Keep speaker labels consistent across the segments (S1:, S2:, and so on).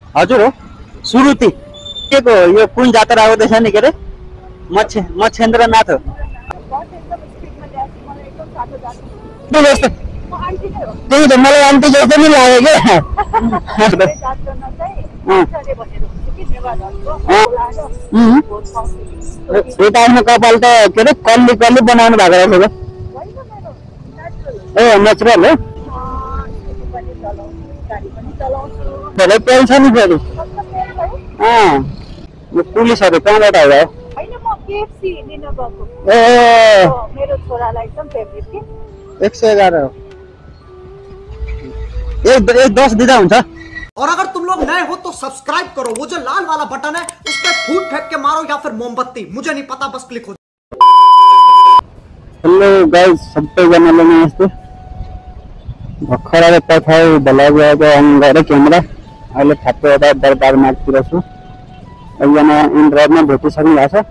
S1: हजुर हो सुरुती के को यो कुन जात्रा आउँदैछ नि के अरे मच्छेन्द्रनाथ हो जस्तो त्यही त मलाई आन्टी जस्तो नि लाग्यो क्या यता आफ्नो कपाल त के अरे कल्ली कल्ली बनाउनु भएको रहेछ ए नेचुरल हो धेरै तेल छ नि फेरि यो पुलिसहरू कहाँबाट आयो ए 111 हो एक 10 दिँदा हुन्छ।
S2: और अगर तुम लोग नए हो तो सब्सक्राइब करो, वो जो लाल वाला बटन है उस पर फूट फेंक के मारो या फिर मोमबत्ती, मुझे नहीं पता, बस क्लिक हो।
S1: हेलो गाइस, सबैजनालाई नमस्ते। भर्खरै पठाउ भलाइ गएको अन गरेर क्यामेरा अहिले ठ्याक्कै यता दरबार मार्गतिर छु। एकजना इन्ड्राइभमा भेटिसक्नु भएको छ,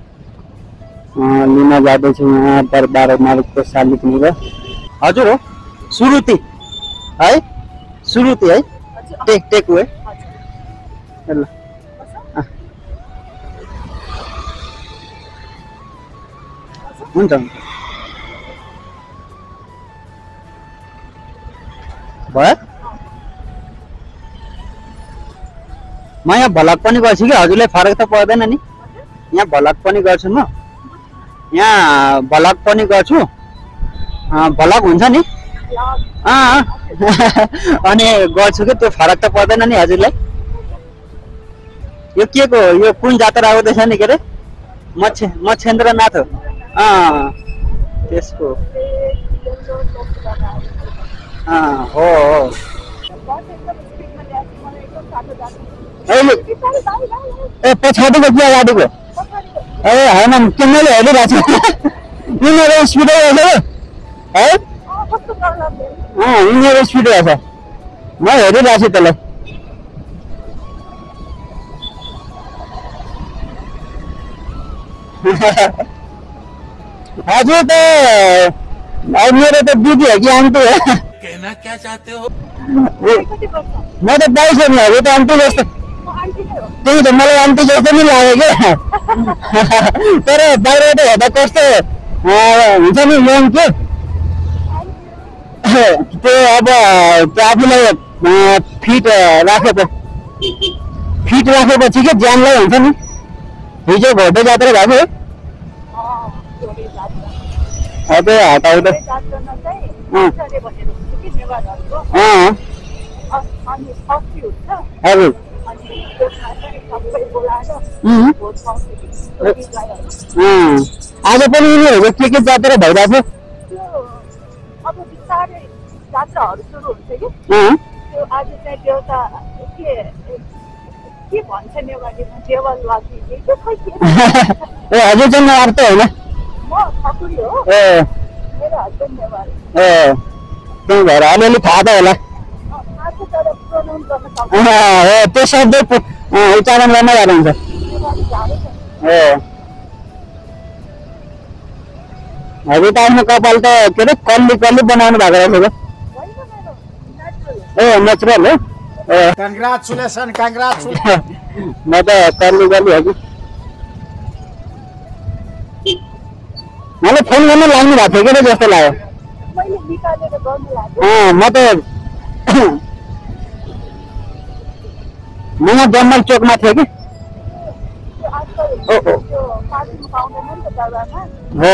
S1: लिन जाँदैछु यहाँ दरबार मार्गको सालिकतिर। हजुर हो सुरुती है, सुरुती है, टेक वे ल हुन्छ भयो। म यहाँ भ्लग पनि गर्छु कि हजुरलाई फरक त पर्दैन नि? यहाँ भ्लग पनि गर्छु म, यहाँ भ्लग पनि गर्छु, भ्लग हुन्छ नि अनि गर्छु कि त्यो फरक त पर्दैन नि हजुरलाई? यो के को यो कुन जात्रा आउँदैछ नि के अरे मच्छेन्द्रनाथ हो त्यसको हो ए पछाडिको कि अगाडिको? ए होइन के मैले हेरिरहेको छु यिनीहरू स्पिडै रहेछ है, यिनीहरू स्पिड रहेछ, म हेरिरहेको छु त्यसलाई। हजुर त मेरो त दिदी हो कि आन्टी हो?
S3: कहना क्या चाहते हो?
S1: म त 22 हो नि, हजुर त आन्टी जस्तो, त्यही त मलाई आन्टी जस्तो नि लाग्यो क्या तर बाहिरबाट हेर्दा कस्तो हुन्छ नि यङ के त्यो अब त्यो आफूलाई फिट राखेपछि के ज्यानलाई हुन्छ नि। हिजो घोटे जात्रा भएको अब हटाउँदै हजुर आज पनि यिनीहरू के जात्रा भइरहेको छ?
S4: जात्राहरू सुरु हुन्छ कि त्यो आज चाहिँ देउता के भन्छ नेवारीमा देवलवासी के खै के
S1: ए हजुर चाहिँ अर्थ होइन,
S4: म ठकुरी हो, मेरो हस्बेन्ड नेवारी
S1: त्यही भएर अलिअलि थाहा त होला त्यो शब्द उच्चारण गर्न गाह्रो हुन्छ। हजुर त आफ्नो कपाल त के अरे कल्ली कल्ली बनाउनु भएको रहेछ ए नेचुरल हो
S2: कंग्रेचुलेसन
S1: म त कल्ली कल्ली हो कि मलाई फोन गर्न लाग्नु भएको थियो कि जस्तो लाग्यो। म त म यहाँ जम्मल चोकमा थिएँ कि हो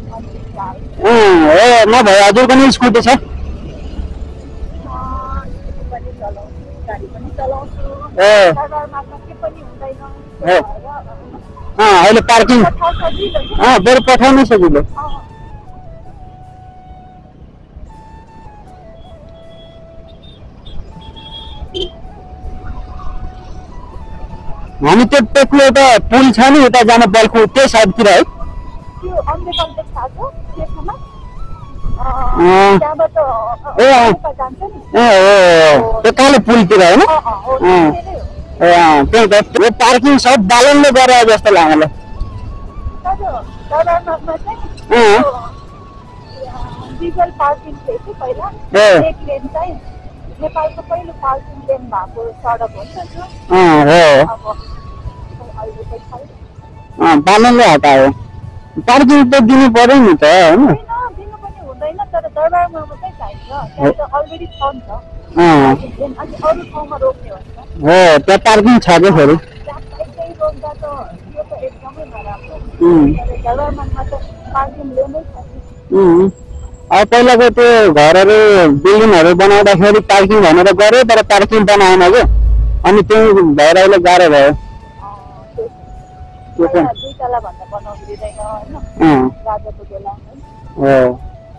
S1: नभए हजुर पनि स्कुटी छ? अहिले पार्किङ बरु पठाउनु सजिलो। हामी त्यो टेक्लो एउटा पुल छ नि उता जान बल्खु त्यो साइडतिर है? त्यो कालो पुलतिर होइन? त्यही त यो पार्किङ सब बालनले गरे जस्तो लाग्यो मलाई।
S4: नेपालको पहिलो पार्किङ लेन भएको सडक हो नि त त्यो।
S1: हो
S4: अब अहिले चाहिँ छैन।
S1: बालनले हटायो। पार्किङ त दिनु पर्यो नि त होइन।
S4: होइन दिनु पनि हुँदैन, तर दरबारमा मात्रै चाहिन्छ। त्यहाँ त अलरेडी छ नि त।
S1: अँ,
S4: अनि अरू ठाउँमा रोक्ने हो नि त।
S1: हो त्यहाँ पार्किङ छ क्या फेरि।
S4: त्यही रोक्दा त त्यो त एकदमै नराम्रो। तर दरबारमा त पार्किङ लेनै छ नि।
S1: अब पहिलाको त्यो घरहरू बिल्डिङहरू बनाउँदाखेरि पार्किङ भनेर गऱ्यो, तर पार्किङ बनाएन क्या, अनि त्यही भएर अहिले गाह्रो भयो। त्यो
S4: पहिला 2 तला भन्दा बनाउनु दिँदैन होइन,
S1: अँ,
S4: राजाको बेला है।
S1: हो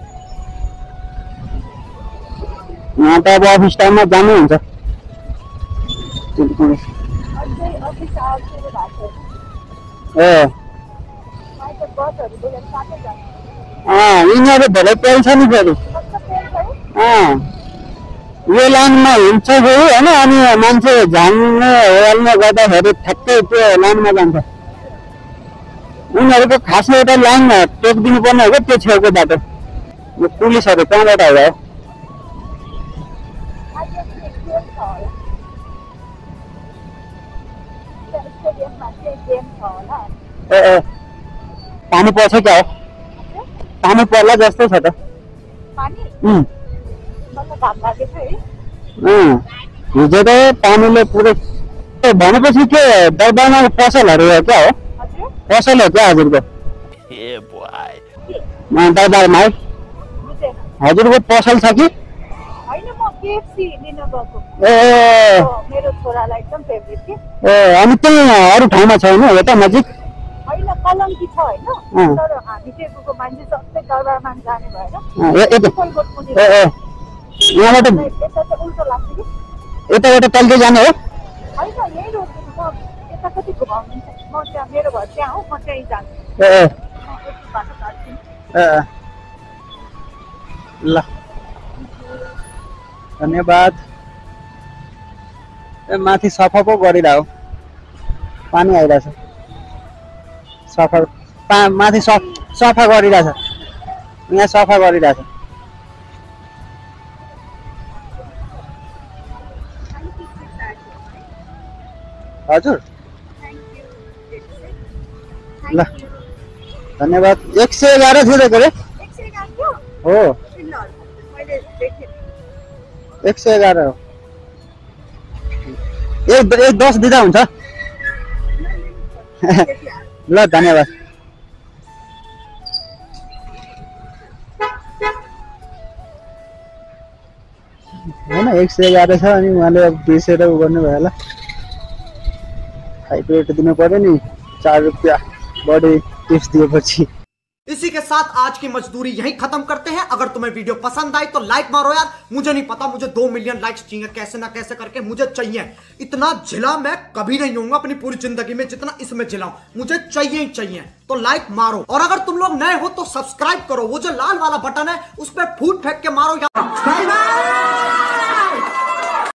S1: यहाँ त अब अफिस टाइममा जानु हुन्छ।
S4: अझै अफिस आवर सुरु भएको छ।
S1: हो
S4: अहिले त बसहरू बोलेर साथै जान्छ।
S1: यिनीहरू धेरै पेल्छ नि फेरि।
S4: कस्तो पेन है?
S1: यो लाइनमा हिँड्छ फेरि होइन, अनि मान्छे झान्ने ओल्ने गर्दाखेरि ठ्याक्कै त्यो लाइनमा जान्छ। उनीहरूको खासमा एउटा लाइन टोकिदिनु पर्ने हो क्या त्यो छेउको बाटो। यो पुलिसहरू कहाँबाट आयो?
S4: आज गेम छ होला। स्टेडियममा चाहिँ गेम छ होला।
S1: ए पानी पर्छ क्या हो? पानी पर्ला जस्तो छ त।
S4: पानी मलाई घाम लागेको छ है।
S1: हिजो त पानीले पुरै भनेपछि के दरबारमा पसलहरू हो क्या हो?
S4: हजुर
S1: पसल हो क्या हजुरको? दरबारमा है
S4: बुझेन।
S1: हजुरको पसल छ कि?
S4: होइन म केएफसी लिन गएको।
S1: ए
S4: मेरो छोरालाई एकदम फेभरेट कि।
S1: अनि त्यही अरू ठाउँमा छैन यता नजिक?
S4: होइन कलङ्की छ होइन, तर हामी चाहिँ गएको मान्छे सबै दरबारमा जाने भएर
S1: यहाँबाट
S4: यता चाहिँ उल्टो लाग्छ कि।
S1: यताबाट तल्दै जाने हो?
S4: होइन यही रोड म यता कति घुमाउनुहुन्छ, म त्यहाँ मेरो घर त्यहाँ हो, म त्यहीँ जान्छु।
S1: ए
S4: यति बाटो काट्छु।
S1: ल धन्यवाद। ए माथि सफा पो गरिरहेको, पानी आइरहेछ। सफा माथि सफा गरिरहेछ, यहाँ सफा गरिरहेछ। हजुर ल धन्यवाद। 111 थियो त हो, 111 हो। एक 10 दिँदा हुन्छ। ल धन्यवाद। होइन 111 छ, अनि उहाँले अब 200 उ गर्नु भयो होला। हाइब्रिड दिनु पर्यो नि, 4 रुपया बढी टिप्स दिएपछि।
S2: इसी के साथ आज की मजदूरी यहीं खत्म करते हैं। अगर तुम्हें वीडियो पसंद आई तो लाइक मारो यार। मुझे नहीं पता, मुझे 2 मिलियन लाइक्स चाहिए, कैसे ना कैसे करके मुझे चाहिए। इतना झिला मैं कभी नहीं होऊंगा अपनी पूरी जिंदगी में जितना इसमें झिलाऊं, मुझे चाहिए ही चाहिए। तो लाइक मारो, और अगर तुम लोग नए हो तो सब्सक्राइब करो। वो जो लाल वाला बटन है उस पर फूट फेंक के मारो।